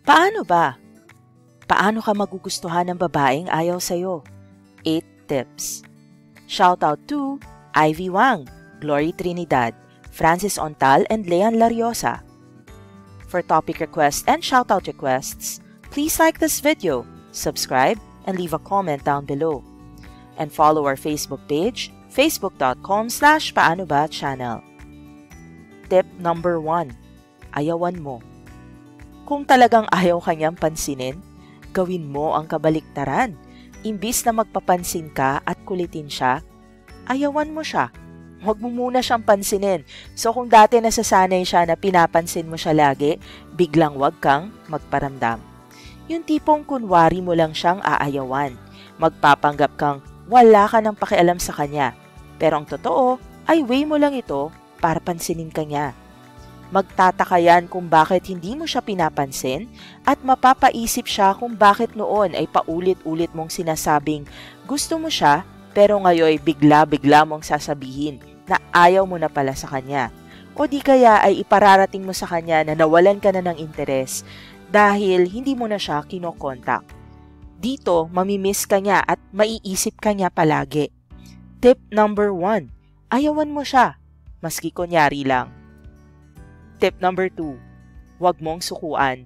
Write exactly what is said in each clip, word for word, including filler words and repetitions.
Paano ba? Paano ka magugustuhan ng babaeng ayaw sa'yo? eight tips. Shoutout to Ivy Wang, Glory Trinidad, Francis Ontal, and Leon Lariosa. For topic requests and shoutout requests, please like this video, subscribe, and leave a comment down below. And follow our Facebook page, facebook.com slash paanoba channel. Tip number one. Ayawan mo. Kung talagang ayaw kanyang pansinin, gawin mo ang kabaliktaran. Imbis na magpapansin ka at kulitin siya, ayawan mo siya. Huwag mo muna siyang pansinin. So kung dati nasasanay siya na pinapansin mo siya lagi, biglang wag kang magparamdam. Yung tipong kunwari mo lang siyang aayawan. Magpapanggap kang wala ka ng pakialam sa kanya. Pero ang totoo ay way mo lang ito para pansinin ka niya. Magtataka yan kung bakit hindi mo siya pinapansin at mapapaisip siya kung bakit noon ay paulit-ulit mong sinasabing gusto mo siya pero ngayon bigla-bigla mong sasabihin na ayaw mo na pala sa kanya. O di kaya ay ipararating mo sa kanya na nawalan ka na ng interes dahil hindi mo na siya kinokontak. Dito, mamimiss ka niya at maiisip ka niya palagi. Tip number one, ayawan mo siya, maski kunyari lang. Tip number two, huwag mong sukuan.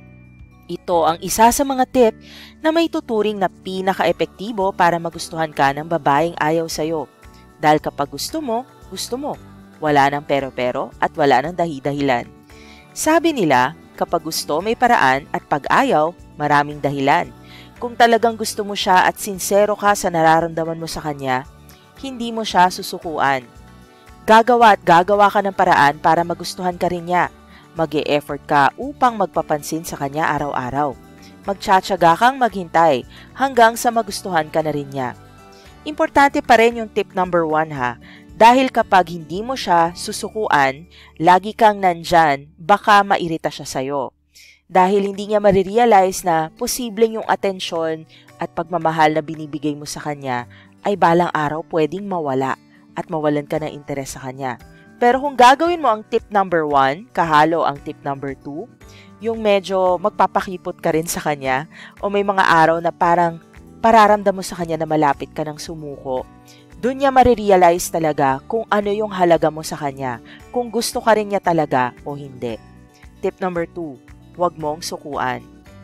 Ito ang isa sa mga tip na may tuturing na pinaka-epektibo para magustuhan ka ng babaeng ayaw sa'yo. Dahil kapag gusto mo, gusto mo. Wala nang pero-pero at wala nang dahi-dahilan. Sabi nila, kapag gusto may paraan at pag ayaw, maraming dahilan. Kung talagang gusto mo siya at sincero ka sa nararamdaman mo sa kanya, hindi mo siya susukuan. Gagawa at gagawa ka ng paraan para magustuhan ka rin niya. Mag-e-effort ka upang magpapansin sa kanya araw-araw. Magtsatsaga kang maghintay hanggang sa magustuhan ka na rin niya. Importante pa rin yung tip number one ha. Dahil kapag hindi mo siya susukuan, lagi kang nandyan, baka mairita siya sa'yo. Dahil hindi niya marirealize na posibleng yung atensyon at pagmamahal na binibigay mo sa kanya ay balang araw pwedeng mawala at mawalan ka ng interes sa kanya. Pero kung gagawin mo ang tip number one, kahalo ang tip number two, yung medyo magpapakipot ka rin sa kanya o may mga araw na parang pararamdam mo sa kanya na malapit ka ng sumuko, doon niya marirealize talaga kung ano yung halaga mo sa kanya, kung gusto ka rin niya talaga o hindi. Tip number two, huwag mong sukuan.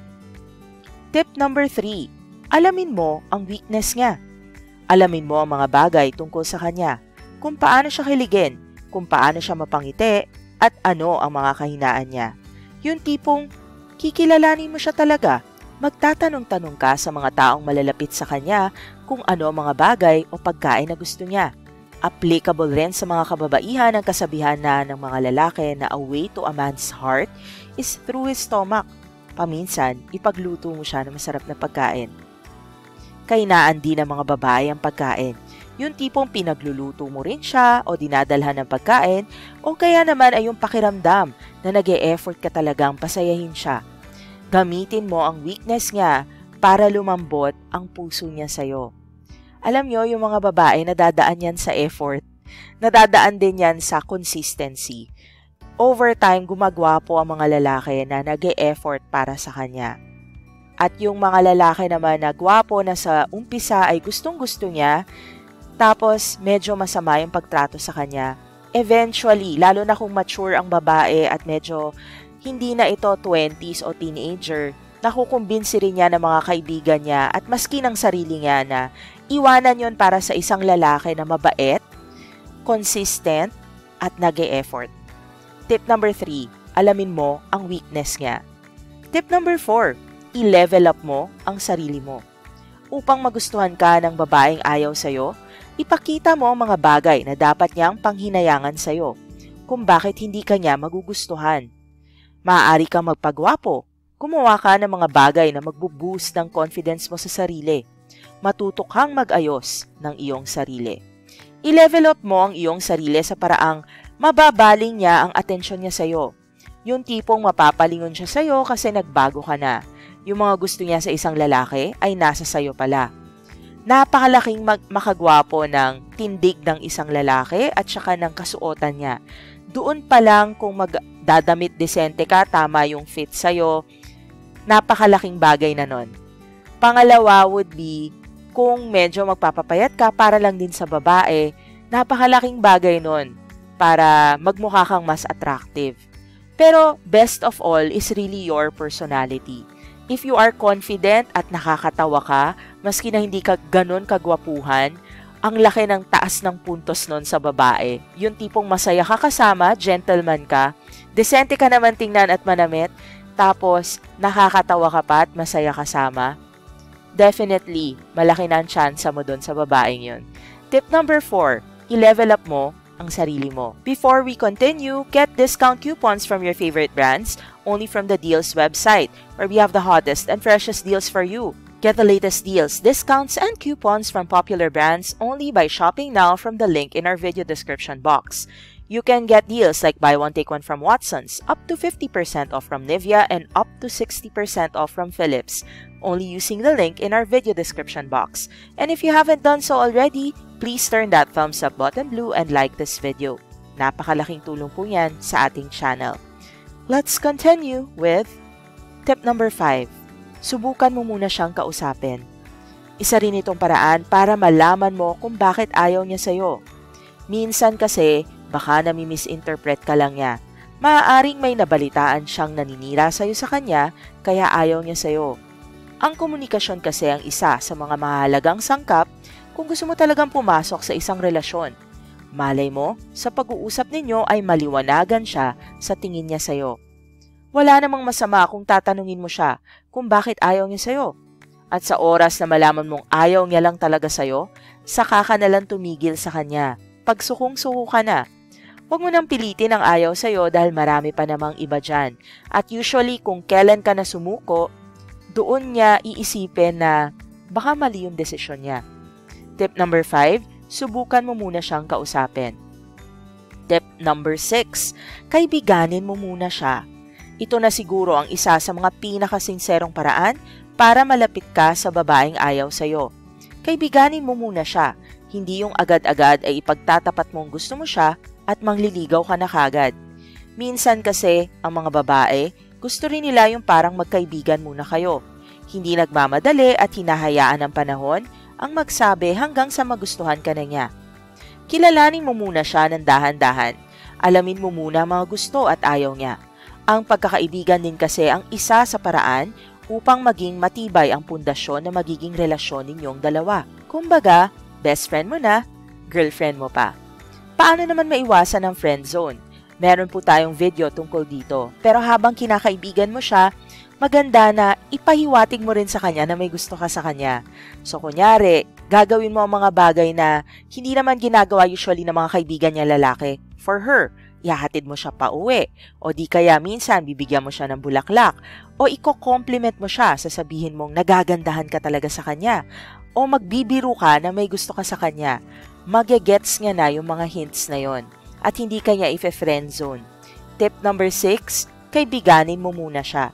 Tip number three, alamin mo ang weakness niya. Alamin mo ang mga bagay tungkol sa kanya, kung paano siya kiligin, kung paano siya mapangiti, at ano ang mga kahinaan niya. Yung tipong, kikilalanin mo siya talaga. Magtatanong-tanong ka sa mga taong malalapit sa kanya kung ano ang mga bagay o pagkain na gusto niya. Applicable rin sa mga kababaihan ang kasabihan na ng mga lalaki na a way to a man's heart is through his stomach. Paminsan, ipagluto mo siya ng masarap na pagkain. Kainaan din ng mga babae ang pagkain. Yung tipong pinagluluto mo rin siya o dinadalhan ng pagkain o kaya naman ay yung pakiramdam na nag-e-effort ka talagang pasayahin siya. Gamitin mo ang weakness niya para lumambot ang puso niya sa'yo. Alam nyo, yung mga babae nadadaan yan sa effort. Nadadaan din yan sa consistency. Over time, gumagwapo ang mga lalaki na nag-e-effort para sa kanya. At yung mga lalaki naman na gwapo na sa umpisa ay gustong-gusto niya, tapos medyo masama yung pagtrato sa kanya. Eventually, lalo na kung mature ang babae at medyo hindi na ito twenties o teenager, nakukumbinsi rin niya ng mga kaibigan niya at maski ng sarili niya na iwanan yon para sa isang lalaki na mabait, consistent, at nag-e-effort. Tip number three, alamin mo ang weakness niya. Tip number four, i-level up mo ang sarili mo. Upang magustuhan ka ng babaeng ayaw sa'yo, ipakita mo ang mga bagay na dapat niyang panghinayangan sa'yo kung bakit hindi ka niya magugustuhan. Maaari kang magpagwapo, gumawa ka ng mga bagay na magbo-boost ng confidence mo sa sarili. Matuto kang mag-ayos ng iyong sarili. I-level up mo ang iyong sarili sa paraang mababaling niya ang atensyon niya sa'yo. Yung tipong mapapalingon siya sa'yo kasi nagbago ka na. Yung mga gusto niya sa isang lalaki ay nasa sayo pala. Napakalaking makagwapo ng tindig ng isang lalaki at saka ng kasuotan niya. Doon pa lang kung magdadamit desente ka, tama yung fit sa'yo, napakalaking bagay na nun. Pangalawa would be, kung medyo magpapapayat ka para lang din sa babae, napakalaking bagay nun para magmukha kang mas attractive. Pero best of all is really your personality. If you are confident at nakakatawa ka, maski na hindi ka ganun kagwapuhan, ang laki ng taas ng puntos nun sa babae. Yung tipong masaya ka kasama, gentleman ka, desente ka naman tingnan at manamit, tapos nakakatawa ka pa at masaya kasama. Definitely, malaki na ang chance mo dun sa babaeng yun. Tip number four, i-level up mo ang sarili mo. Before we continue, get discount coupons from your favorite brands only from the Deals website, where we have the hottest and freshest deals for you. Get the latest deals, discounts, and coupons from popular brands only by shopping now from the link in our video description box. You can get deals like buy one take one from Watsons, up to fifty percent off from Nivea, and up to sixty percent off from Philips, only using the link in our video description box. And if you haven't done so already, please turn that thumbs up button blue and like this video. Napakalaking tulong po yan sa ating channel. Let's continue with tip number five. Subukan mo muna siyang kausapin. Isa rin itong paraan para malaman mo kung bakit ayaw niya sa'yo. Minsan kasi, baka nami-misinterpret ka lang niya. Maaaring may nabalitaan siyang naninira sa'yo sa kanya, kaya ayaw niya sa'yo. Ang komunikasyon kasi ang isa sa mga mahalagang sangkap kung gusto mo talagang pumasok sa isang relasyon. Malay mo, sa pag-uusap ninyo ay maliwanagan siya sa tingin niya sa'yo. Wala namang masama kung tatanungin mo siya kung bakit ayaw niya sa'yo. At sa oras na malaman mong ayaw niya lang talaga sa'yo, saka ka nalang tumigil sa kanya. Pagsukong-suko ka na. Huwag mo nang pilitin ang ayaw sa'yo dahil marami pa namang iba dyan. At usually kung kailan ka na sumuko, doon niya iisipin na baka mali yung desisyon niya. Tip number five, subukan mo muna siyang kausapin. Tip number six, kaibiganin mo muna siya. Ito na siguro ang isa sa mga pinakasinserong paraan para malapit ka sa babaeng ayaw sa'yo. Kaibiganin mo muna siya, hindi yung agad-agad ay ipagtatapat mong gusto mo siya at mangliligaw ka na kagad. Minsan kasi, ang mga babae, gusto rin nila yung parang magkaibigan muna kayo. Hindi nagmamadali at hinahayaan ng panahon ang magsabi hanggang sa magustuhan ka na niya. Kilalanin mo muna siya ng dahan-dahan. Alamin mo muna ang mga gusto at ayaw niya. Ang pagkakaibigan din kasi ang isa sa paraan upang maging matibay ang pundasyon na magiging relasyon ninyong dalawa. Kumbaga, best friend mo na, girlfriend mo pa. Paano naman maiwasan ang friend zone? Meron po tayong video tungkol dito. Pero habang kinakaibigan mo siya, maganda na ipahiwatig mo rin sa kanya na may gusto ka sa kanya. So kunyari, gagawin mo ang mga bagay na hindi naman ginagawa usually ng mga kaibigan niya lalaki for her. Ihahatid mo siya pa uwi, o di kaya minsan bibigyan mo siya ng bulaklak, o iko-compliment mo siya, sasabihin mong nagagandahan ka talaga sa kanya, o magbibiro ka na may gusto ka sa kanya. Magigets niya na yung mga hints na yon at hindi kanya ife-friend zone. Tip number six, kaibiganin mo muna siya.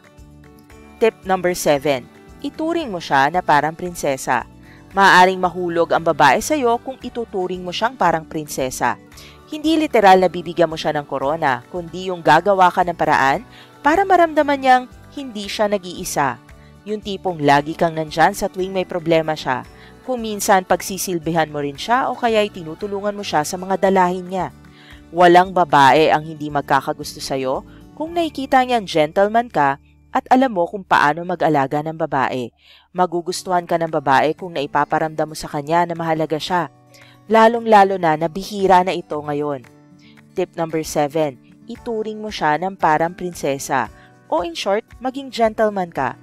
Tip number seven, ituring mo siya na parang prinsesa. Maaaring mahulog ang babae sa'yo kung ituturing mo siyang parang prinsesa. Hindi literal na bibigyan mo siya ng korona, kundi yung gagawa ka ng paraan para maramdaman niyang hindi siya nag-iisa. Yung tipong lagi kang nandyan sa tuwing may problema siya. Kung minsan pagsisilbihan mo rin siya o kaya'y tinutulungan mo siya sa mga dalahin niya. Walang babae ang hindi magkakagusto sa'yo kung nakikita niyang gentleman ka at alam mo kung paano mag-alaga ng babae. Magugustuhan ka ng babae kung naipaparamdam mo sa kanya na mahalaga siya. Lalong-lalo na nabihira na ito ngayon. Tip number seven, ituring mo siya ng parang prinsesa o in short, maging gentleman ka.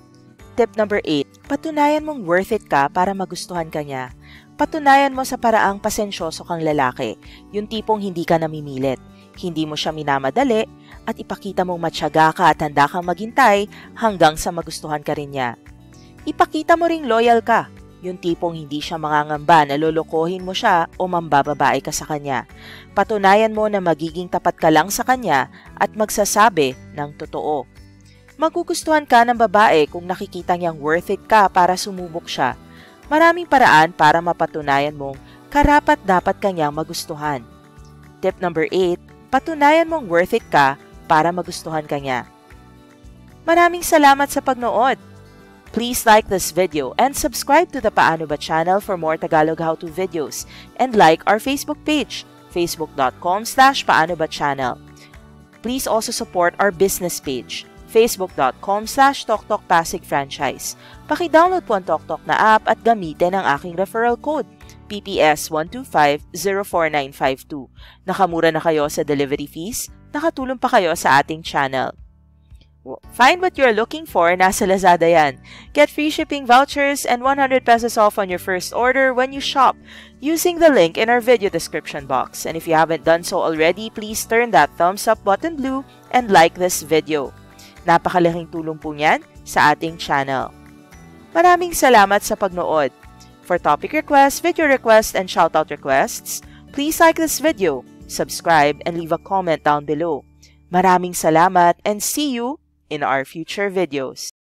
Tip number eight, patunayan mong worth it ka para magustuhan ka niya. Patunayan mo sa paraang pasensyoso kang lalaki, yung tipong hindi ka namimilit, hindi mo siya minamadali, at ipakita mong matyaga ka at handa kang maghintay hanggang sa magustuhan ka rin niya. Ipakita mo ring loyal ka, yung tipong hindi siya mangangamba na lolokohin mo siya o mambababae ka sa kanya. Patunayan mo na magiging tapat ka lang sa kanya at magsasabi ng totoo. Magugustuhan ka ng babae kung nakikita niyang worth it ka para sumubok siya. Maraming paraan para mapatunayan mong karapat-dapat kanyang magustuhan. Tip number eight, patunayan mong worth it ka para magustuhan kanya. Maraming salamat sa pagnood! Please like this video and subscribe to the Paano Ba channel for more Tagalog how-to videos, and like our Facebook page, facebook.com slash paano ba channel. Please also support our business page, facebook.com slash toktok.pasig franchise. Paki-download po ang TokTok na app at gamitin ang aking referral code, P P S one two five zero four nine five two. Nakamura na kayo sa delivery fees, nakatulong pa kayo sa ating channel. Find what you're looking for, nasa Lazada yan. Get free shipping vouchers and one hundred pesos off on your first order when you shop using the link in our video description box. And if you haven't done so already, please turn that thumbs up button blue and like this video. Napakalaking tulong po niyan sa ating channel. Maraming salamat sa pagnood. For topic requests, video requests, and shoutout requests, please like this video, subscribe, and leave a comment down below. Maraming salamat and see you in our future videos.